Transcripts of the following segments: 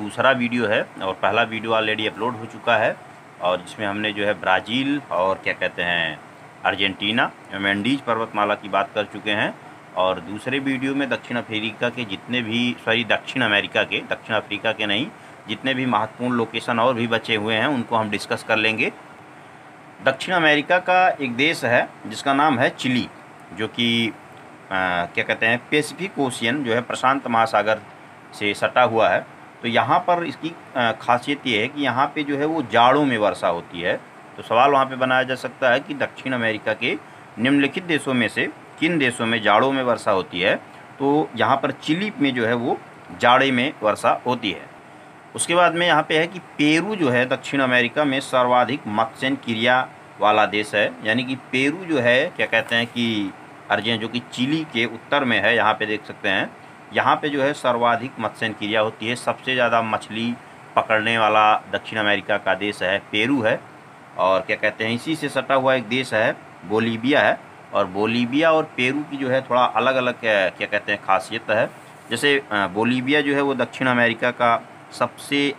दूसरा वीडियो है और पहला वीडियो ऑलरेडी अपलोड हो चुका है और जिसमें हमने जो है ब्राज़ील और क्या कहते हैं अर्जेंटीना एंडीज पर्वतमाला की बात कर चुके हैं। और दूसरे वीडियो में दक्षिण अफ्रीका के जितने भी दक्षिण अफ्रीका के नहीं, जितने भी महत्वपूर्ण लोकेशन और भी बचे हुए हैं उनको हम डिस्कस कर लेंगे। दक्षिण अमेरिका का एक देश है जिसका नाम है चिली, जो कि क्या कहते हैं पैसिफिक ओशियन जो है प्रशांत महासागर से सटा हुआ है। तो यहाँ पर इसकी खासियत ये है कि यहाँ पे जो है वो जाड़ों में वर्षा होती है। तो सवाल वहाँ पे बनाया जा सकता है कि दक्षिण अमेरिका के निम्नलिखित देशों में से किन देशों में जाड़ों में वर्षा होती है। तो यहाँ पर चिली में जो है वो जाड़े में वर्षा होती है। उसके बाद में यहाँ पे है कि पेरू जो है दक्षिण अमेरिका में सर्वाधिक मत्स्य क्रिया वाला देश है। यानी कि पेरू जो है क्या कहते हैं कि जो कि चिली के उत्तर में है, यहाँ पे देख सकते हैं, यहाँ पे जो है सर्वाधिक मत्स्य क्रिया होती है। सबसे ज़्यादा मछली पकड़ने वाला दक्षिण अमेरिका का देश है पेरू है। और क्या कहते हैं इसी से सटा हुआ एक देश है बोलीविया है। और बोलीविया और पेरू की जो है थोड़ा अलग अलग क्या कहते हैं खासियत है। जैसे बोलीविया जो है वो दक्षिण अमेरिका का सबसे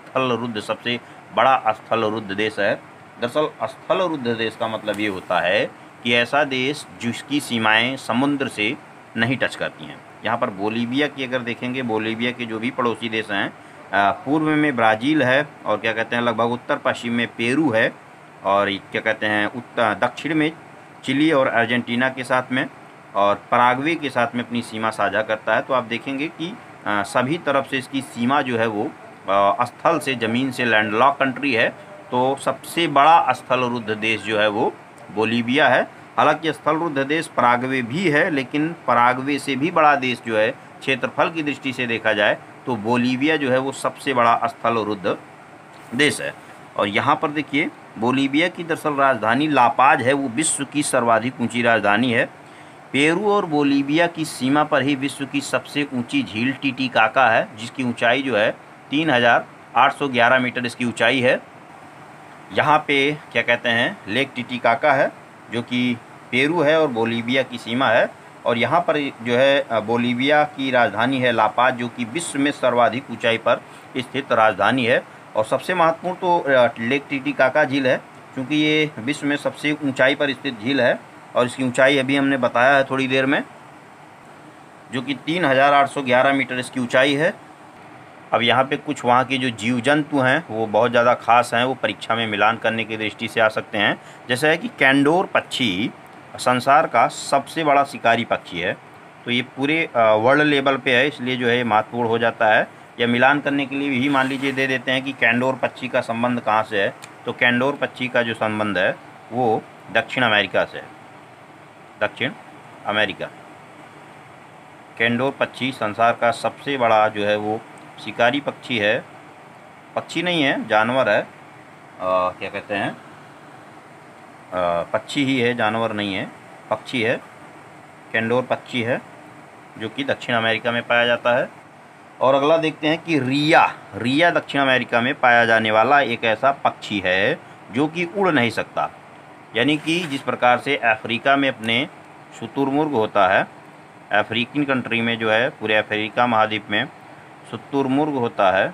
सबसे बड़ा स्थलरुद्ध देश है। दरअसल स्थलरुद्ध देश का मतलब ये होता है कि ऐसा देश जिसकी सीमाएं समुद्र से नहीं टच करती हैं। यहाँ पर बोलीविया की अगर देखेंगे, बोलीविया के जो भी पड़ोसी देश हैं, पूर्व में ब्राज़ील है और क्या कहते हैं लगभग उत्तर पश्चिम में पेरू है और क्या कहते हैं दक्षिण में चिली और अर्जेंटीना के साथ में और पराग्वे के साथ में अपनी सीमा साझा करता है। तो आप देखेंगे कि सभी तरफ से इसकी सीमा जो है वो स्थल से, ज़मीन से लैंडलॉक कंट्री है। तो सबसे बड़ा स्थलरुद्ध देश जो है वो बोलीविया है। हालांकि स्थलरुद्ध देश पराग्वे भी है, लेकिन पराग्वे से भी बड़ा देश जो है क्षेत्रफल की दृष्टि से देखा जाए तो बोलीविया जो है वो सबसे बड़ा स्थलरुद्ध देश है। और यहाँ पर देखिए बोलीविया की दरअसल राजधानी लापाज है, वो विश्व की सर्वाधिक ऊंची राजधानी है। पेरू और बोलीविया की सीमा पर ही विश्व की सबसे ऊंची झील टिटिकाका है, जिसकी ऊंचाई जो है 3811 मीटर इसकी ऊंचाई है। यहाँ पे क्या कहते हैं लेक टिटिकाका है जो कि पेरू है और बोलीविया की सीमा है। और यहाँ पर जो है बोलीविया की राजधानी है लापाज, जो कि विश्व में सर्वाधिक ऊंचाई पर स्थित राजधानी है। और सबसे महत्वपूर्ण तो लेक टिटिकाका झील है, क्योंकि ये विश्व में सबसे ऊंचाई पर स्थित झील है और इसकी ऊंचाई अभी हमने बताया है थोड़ी देर में, जो कि 3811 मीटर इसकी ऊंचाई है। अब यहाँ पे कुछ वहाँ के जो जीव जंतु हैं वो बहुत ज़्यादा खास हैं, वो परीक्षा में मिलान करने की दृष्टि से आ सकते हैं। जैसा है कि कैंडोर पक्षी संसार का सबसे बड़ा शिकारी पक्षी है। तो ये पूरे वर्ल्ड लेवल पे है, इसलिए जो है महत्वपूर्ण हो जाता है। या मिलान करने के लिए भी मान लीजिए दे देते हैं कि कैंडोर पक्षी का संबंध कहाँ से है, तो कैंडोर पक्षी का जो संबंध है वो दक्षिण अमेरिका से है। दक्षिण अमेरिका कैंडोर पक्षी संसार का सबसे बड़ा जो है वो शिकारी पक्षी है। पक्षी नहीं है, जानवर है। क्या कहते हैं पक्षी ही है, जानवर नहीं है, पक्षी है। कैंडोर पक्षी है जो कि दक्षिण अमेरिका में पाया जाता है। और अगला देखते हैं कि रिया दक्षिण अमेरिका में पाया जाने वाला एक ऐसा पक्षी है जो कि उड़ नहीं सकता। यानी कि जिस प्रकार से अफ्रीका में अपने शुतुरमुर्ग होता है, अफ्रीकन कंट्री में जो है पूरे अफ्रीका महाद्वीप में शुतुरमुर्ग होता है,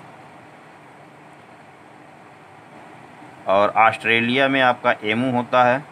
और ऑस्ट्रेलिया में आपका एमू होता है।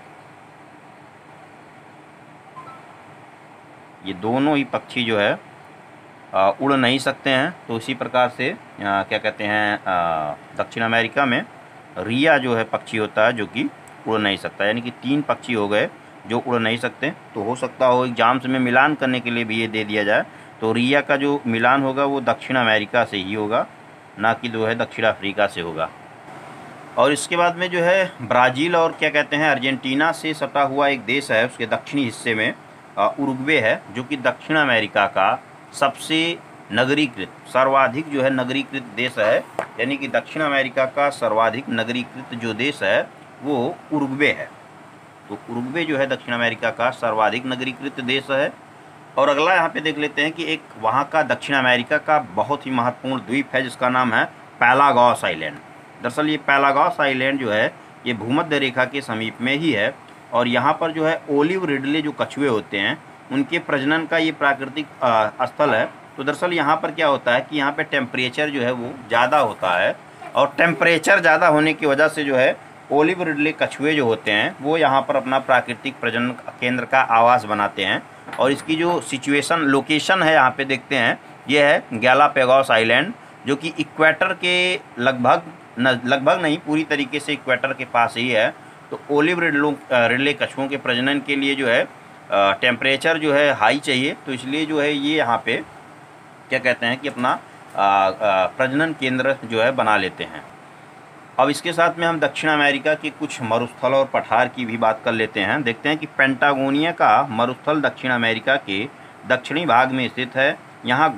ये दोनों ही पक्षी जो है उड़ नहीं सकते हैं। तो इसी प्रकार से क्या कहते हैं दक्षिण अमेरिका में रिया जो है पक्षी होता है जो कि उड़ नहीं सकता। यानी कि 3 पक्षी हो गए जो उड़ नहीं सकते। तो हो सकता हो एग्जाम्स में मिलान करने के लिए भी ये दे दिया जाए, तो रिया का जो मिलान होगा वो दक्षिण अमेरिका से ही होगा, ना कि जो है दक्षिण अफ्रीका से होगा। और इसके बाद में जो है ब्राज़ील और क्या कहते हैं अर्जेंटीना से सटा हुआ एक देश है, उसके दक्षिणी हिस्से में उरुग्वे है, जो कि दक्षिण अमेरिका का सबसे नगरीकृत सर्वाधिक जो है नगरीकृत देश है। यानी कि दक्षिण अमेरिका का सर्वाधिक नगरीकृत जो देश है वो उरुग्वे है। तो उरुग्वे जो है दक्षिण अमेरिका का सर्वाधिक नगरीकृत देश है। और अगला यहाँ पे देख लेते हैं कि एक वहाँ का दक्षिण अमेरिका का बहुत ही महत्वपूर्ण द्वीप है जिसका नाम है पैलागोस आइलैंड। दरअसल ये पैलागोस आइलैंड जो है ये भूमध्य रेखा के समीप में ही है। और यहाँ पर जो है ओलिव रिडले जो कछुए होते हैं उनके प्रजनन का ये प्राकृतिक स्थल है। तो दरअसल यहाँ पर क्या होता है कि यहाँ पे टेम्परेचर जो है वो ज़्यादा होता है, और टेम्परेचर ज़्यादा होने की वजह से जो है ओलिव रिडले कछुए जो होते हैं वो यहाँ पर अपना प्राकृतिक प्रजनन केंद्र का आवास बनाते हैं। और इसकी जो सिचुएशन लोकेशन है यहाँ पे देखते हैं, ये है गैलापागोस आइलैंड, जो कि इक्वेटर के लगभग नहीं, पूरी तरीके से इक्वेटर के पास ही है। तो ओलिव रिडले कछुओं के प्रजनन के लिए जो है टेम्परेचर जो है हाई चाहिए, तो इसलिए जो है ये यहाँ पे क्या कहते हैं कि अपना प्रजनन केंद्र जो है बना लेते हैं। अब इसके साथ में हम दक्षिण अमेरिका के कुछ मरुस्थल और पठार की भी बात कर लेते हैं। देखते हैं कि पेंटागोनिया का मरुस्थल दक्षिण अमेरिका के दक्षिणी भाग में स्थित है। यहाँ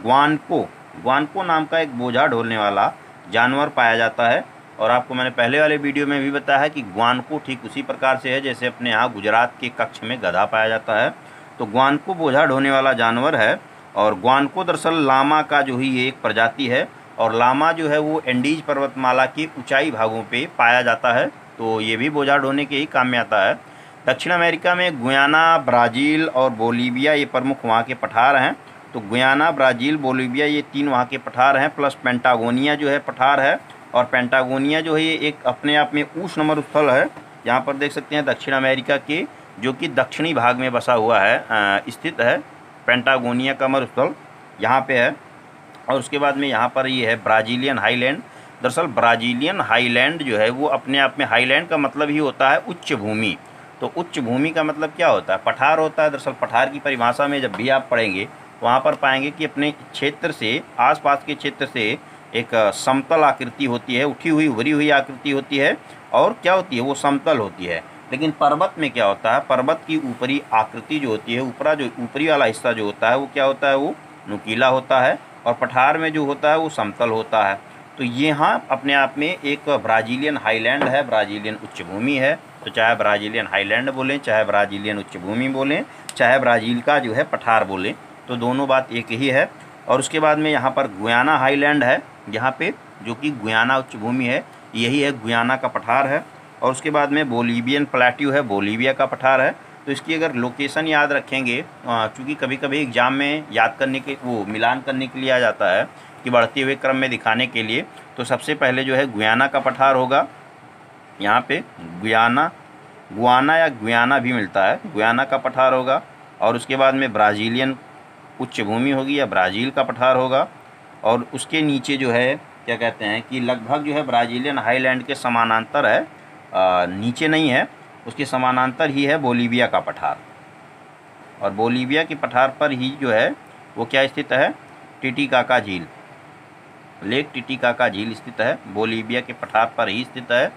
ग्वानको नाम का एक बोझा ढोलने वाला जानवर पाया जाता है। और आपको मैंने पहले वाले वीडियो में भी बताया है कि ग्वानको ठीक उसी प्रकार से है जैसे अपने यहाँ गुजरात के कच्छ में गधा पाया जाता है। तो ग्वानको बोझा ढोने वाला जानवर है। और ग्वानको दरअसल लामा का जो ही एक प्रजाति है, और लामा जो है वो एंडीज पर्वतमाला की ऊंचाई भागों पे पाया जाता है, तो ये भी बोझा ढोने के ही काम में आता है। दक्षिण अमेरिका में गुयाना, ब्राज़ील और बोलीविया ये प्रमुख वहाँ के पठार हैं। तो गुयाना, ब्राज़ील, बोलीविया ये 3 वहाँ के पठार हैं, प्लस पेंटागोनिया जो है पठार है। और पेंटागोनिया जो है ये एक अपने आप में उष्ण मरुस्थल है। यहाँ पर देख सकते हैं दक्षिण अमेरिका के जो कि दक्षिणी भाग में बसा हुआ है, स्थित है पेंटागोनिया का मरुस्थल यहाँ पे है। और उसके बाद में यहाँ पर ये है ब्राज़ीलियन हाईलैंड। दरअसल ब्राज़ीलियन हाईलैंड जो है वो अपने आप में, हाईलैंड का मतलब ही होता है उच्च भूमि। तो उच्च भूमि का मतलब क्या होता है? पठार होता है। दरअसल पठार की परिभाषा में जब भी आप पढ़ेंगे वहाँ पर पाएंगे कि अपने क्षेत्र से, आसपास के क्षेत्र से एक समतल आकृति होती है, उठी हुई उभरी हुई आकृति होती है, और क्या होती है वो समतल होती है। लेकिन पर्वत में क्या होता है? पर्वत की ऊपरी आकृति जो होती है, ऊपरी वाला हिस्सा जो होता है वो क्या होता है? वो नुकीला होता है, और पठार में जो होता है वो समतल होता है। तो यहाँ अपने आप में एक ब्राज़ीलियन हाईलैंड है, ब्राज़ीलियन उच्च भूमि है। तो चाहे ब्राज़ीलियन हाईलैंड बोलें, चाहे ब्राज़ीलियन उच्च भूमि बोलें, चाहे ब्राज़ील का जो है पठार बोलें, तो दोनों बात एक ही है। और उसके बाद में यहाँ पर गुयाना हाईलैंड है, यहाँ पे जो कि गुयाना उच्च भूमि है, यही है गुयाना का पठार है। और उसके बाद में बोलीवियन प्लेट्यू है, बोलीविया का पठार है। तो इसकी अगर लोकेशन याद रखेंगे, चूँकि कभी कभी एग्जाम में याद करने के वो मिलान करने के लिए आ जाता है कि बढ़ते हुए क्रम में दिखाने के लिए, तो सबसे पहले जो है गुयाना का पठार होगा। यहाँ पे गुयाना या गुयाना भी मिलता है, गुयाना का पठार होगा। और उसके बाद में ब्राज़ीलियन उच्च भूमि होगी या ब्राज़ील का पठार होगा। और उसके नीचे जो है क्या कहते हैं कि लगभग जो है ब्राज़ीलियन हाईलैंड के समानांतर है, नीचे नहीं है, उसके समानांतर ही है बोलीविया का पठार। और बोलीविया के पठार पर ही जो है वो क्या स्थित है? टिटिकाका झील, लेक टिटिकाका झील स्थित है, बोलीविया के पठार पर ही स्थित है।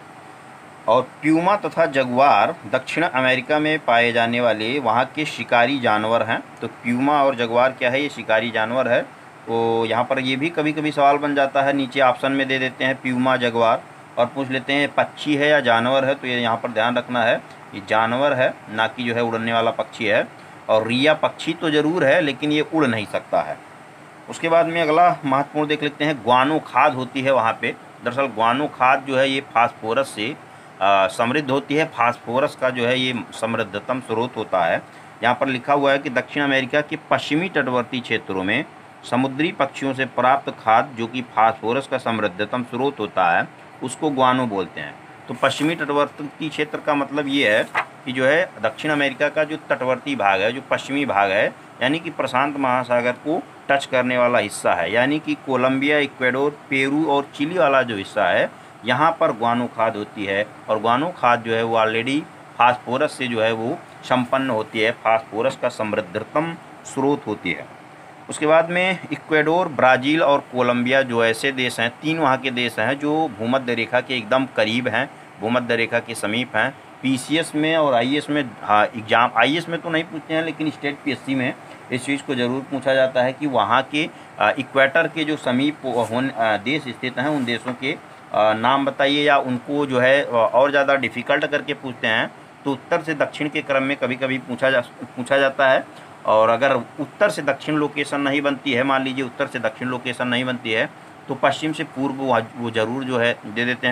और प्यूमा तथा जगुआर दक्षिण अमेरिका में पाए जाने वाले वहाँ के शिकारी जानवर हैं। तो प्यूमा और जगुआर क्या है? ये शिकारी जानवर है। तो यहाँ पर ये भी कभी कभी सवाल बन जाता है, नीचे ऑप्शन में दे देते हैं प्यूमा जगुआर, और पूछ लेते हैं पक्षी है या जानवर है। तो ये यहाँ पर ध्यान रखना है, ये जानवर है, ना कि जो है उड़ने वाला पक्षी है। और रिया पक्षी तो ज़रूर है, लेकिन ये उड़ नहीं सकता है। उसके बाद में अगला महत्वपूर्ण देख लेते हैं, ग्वानो खाद होती है वहाँ पे। दरअसल ग्वानो खाद जो है ये फास्फोरस से समृद्ध होती है। फास्फोरस का जो है ये समृद्धतम स्रोत होता है। यहाँ पर लिखा हुआ है कि दक्षिण अमेरिका के पश्चिमी तटवर्ती क्षेत्रों में समुद्री पक्षियों से प्राप्त खाद जो कि फास्फोरस का समृद्धतम स्रोत होता है, उसको ग्वानो बोलते हैं। तो पश्चिमी तटवर्ती क्षेत्र का मतलब ये है कि जो है दक्षिण अमेरिका का जो तटवर्ती भाग है, जो पश्चिमी भाग है, यानी कि प्रशांत महासागर को टच करने वाला हिस्सा है, यानी कि कोलंबिया, इक्वेडोर, पेरू और चिली वाला जो हिस्सा है, यहाँ पर ग्वानो खाद होती है। और ग्वानो खाद जो है वो ऑलरेडी फास्फोरस से जो है वो संपन्न होती है, फास्फोरस का समृद्धतम स्रोत होती है। उसके बाद में इक्वेडोर, ब्राज़ील और कोलंबिया जो ऐसे देश हैं, 3 वहाँ के देश हैं जो भूमध्य रेखा के एकदम करीब हैं, भूमध्य रेखा के समीप हैं। पीसीएस में और आईएएस में, हाँ एग्जाम आईएएस में तो नहीं पूछते हैं, लेकिन स्टेट पीएससी में इस चीज़ को ज़रूर पूछा जाता है कि वहाँ के इक्वेटर के जो समीप देश स्थित हैं उन देशों के नाम बताइए, या उनको जो है और ज़्यादा डिफ़िकल्ट करके पूछते हैं तो उत्तर से दक्षिण के क्रम में कभी कभी पूछा जाता है। और अगर उत्तर से दक्षिण लोकेशन नहीं बनती है, मान लीजिए उत्तर से दक्षिण लोकेशन नहीं बनती है, तो पश्चिम से पूर्व वो ज़रूर जो है दे देते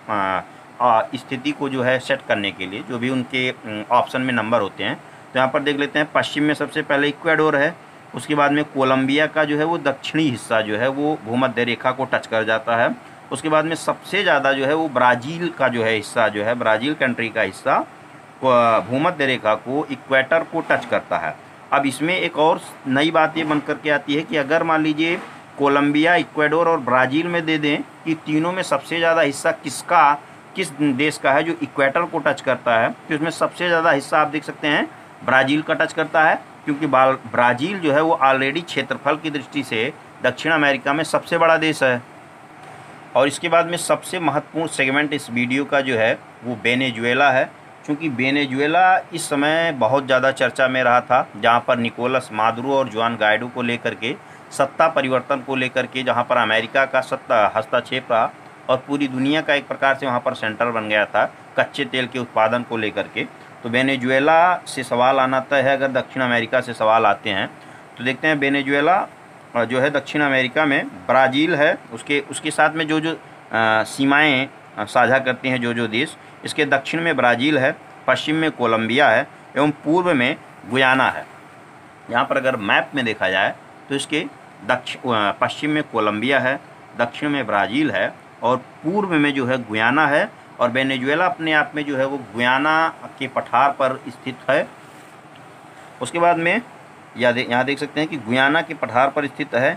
हैं स्थिति को जो है सेट करने के लिए, जो भी उनके ऑप्शन में नंबर होते हैं। तो यहाँ पर देख लेते हैं, पश्चिम में सबसे पहले इक्वेडोर है, उसके बाद में कोलंबिया का जो है वो दक्षिणी हिस्सा जो है वो भूमध्य रेखा को टच कर जाता है। उसके बाद में सबसे ज़्यादा जो है वो ब्राज़ील का जो है हिस्सा जो है, ब्राज़ील कंट्री का हिस्सा भूमध्य रेखा को, इक्वेटर को टच करता है। अब इसमें एक और नई बात ये बन करके आती है कि अगर मान लीजिए कोलंबिया, इक्वेडोर और ब्राज़ील में दे दें कि तीनों में सबसे ज़्यादा हिस्सा किस देश का है जो इक्वेटर को टच करता है, तो इसमें सबसे ज़्यादा हिस्सा आप देख सकते हैं ब्राज़ील का टच करता है, क्योंकि ब्राज़ील जो है वो ऑलरेडी क्षेत्रफल की दृष्टि से दक्षिण अमेरिका में सबसे बड़ा देश है। और इसके बाद में सबसे महत्वपूर्ण सेगमेंट इस वीडियो का जो है वो वेनेजुएला है, क्योंकि वेनेजुएला इस समय बहुत ज़्यादा चर्चा में रहा था, जहाँ पर निकोलस मादुरो और जुआन गाइडो को लेकर के सत्ता परिवर्तन को लेकर के, जहाँ पर अमेरिका का हस्तक्षेप रहा और पूरी दुनिया का एक प्रकार से वहाँ पर सेंटर बन गया था कच्चे तेल के उत्पादन को लेकर के। तो वेनेजुएला से सवाल आना तय है। अगर दक्षिण अमेरिका से सवाल आते हैं तो देखते हैं वेनेजुएला जो है दक्षिण अमेरिका में ब्राज़ील है, उसके साथ में जो सीमाएँ साझा करते हैं जो देश, इसके दक्षिण में ब्राज़ील है, पश्चिम में कोलंबिया है एवं पूर्व में गुयाना है। यहाँ पर अगर मैप में देखा जाए तो इसके पश्चिम में कोलंबिया है, दक्षिण में ब्राज़ील है और पूर्व में जो है गुयाना है। और वेनेजुएला अपने आप में जो है वो गुयाना के पठार पर स्थित है। उसके बाद में यहाँ देख सकते हैं कि गुयाना के पठार पर स्थित है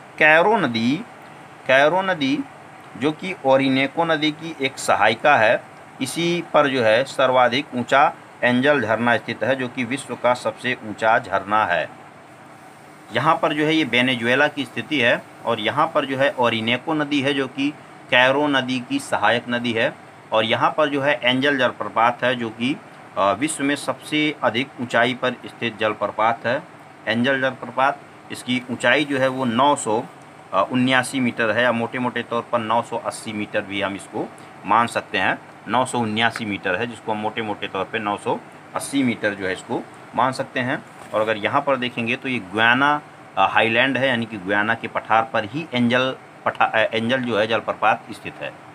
कैरो नदी जो कि ओरिनेको नदी की एक सहायिका है। इसी पर जो है सर्वाधिक ऊंचा एंजल झरना स्थित है, जो कि विश्व का सबसे ऊंचा झरना है। यहाँ पर जो है ये वेनेजुएला की स्थिति है और यहाँ पर जो है ओरिनेको नदी है जो कि कैरो नदी की सहायक नदी है। और यहाँ पर जो है एंजल जलप्रपात है जो कि विश्व में सबसे अधिक ऊंचाई पर स्थित जलप्रपात है। एंजल जलप्रपात, इसकी ऊंचाई जो है वो 979 मीटर है, या मोटे मोटे तौर पर 980 मीटर भी हम इसको मान सकते हैं। 979 मीटर है, जिसको हम मोटे मोटे तौर पे 980 मीटर जो है इसको मान सकते हैं। और अगर यहाँ पर देखेंगे तो ये गुयाना हाईलैंड है, यानी कि गुयाना के पठार पर ही एंजल जो है जलप्रपात स्थित है।